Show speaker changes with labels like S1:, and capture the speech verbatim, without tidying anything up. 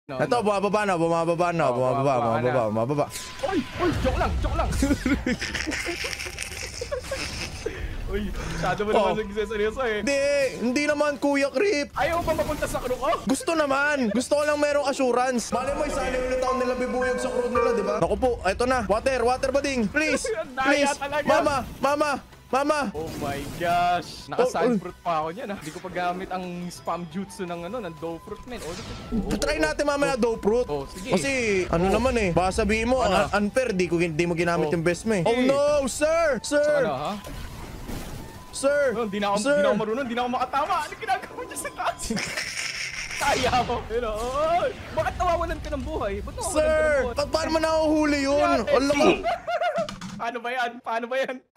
S1: No,
S2: Ito,
S1: no.
S2: bumababa na, bumababa na,
S1: Oh,
S2: bumababa,
S1: bumababa
S2: bumababa,
S1: na.
S2: bumababa.
S1: Oy, oy, joke lang, joke lang. Uy, masyado mo naman
S2: Oh.
S1: nagsiseryoso eh.
S2: Hindi, hindi naman Kuya Krip.
S1: Ayaw mo pa mapunta sa crew ko?
S2: Gusto naman. Gusto ko lang merong assurance. Mali mo, isali ulit ako nila bibuyog sa crew nila, di ba? Naku po, eto na. Water, water bading. Please,
S1: Ang daya
S2: please.
S1: talaga.
S2: Mama, mama, mama.
S1: Oh my gosh.
S2: Oh,
S1: Naka-side
S2: oh.
S1: fruit pa ako niyan ha. Hindi ko pa gamit ang spam jutsu ng ano, ng dough fruit man. Oh, oh, oh,
S2: Try
S1: oh,
S2: natin mamaya dough fruit.
S1: Oh, sige.
S2: Kasi ano naman eh, baka sabihin mo,
S1: Ano?
S2: un- unfair, di, ko, di mo ginamit
S1: Oh.
S2: yung best mo eh.
S1: Sige.
S2: Oh no, sir!
S1: Sa
S2: Sir!
S1: ano ha?
S2: Sir!
S1: Oh, Hindi na ako,
S2: Sir!
S1: hindi na ako marunong, hindi na ako makatama. Ano ginagawa niya sa taas? Kaya mo. You know, oh, bakit nawawalan ka ng buhay? Ba't nawawalan ka ng
S2: Sir!
S1: buhay?
S2: Pa paano man nahuhuli yun?
S1: Yan, eh.
S2: Alam mo,
S1: Paano ba yan? Paano ba yan?